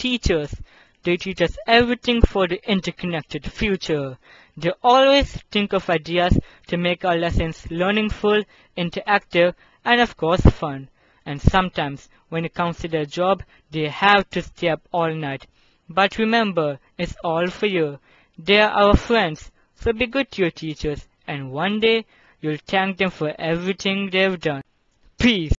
teachers. They teach us everything for the interconnected future. They always think of ideas to make our lessons learningful, interactive, and of course fun. And sometimes, when it comes to their job, they have to stay up all night. But remember, it's all for you. They are our friends, so be good to your teachers, and one day you'll thank them for everything they've done. Peace.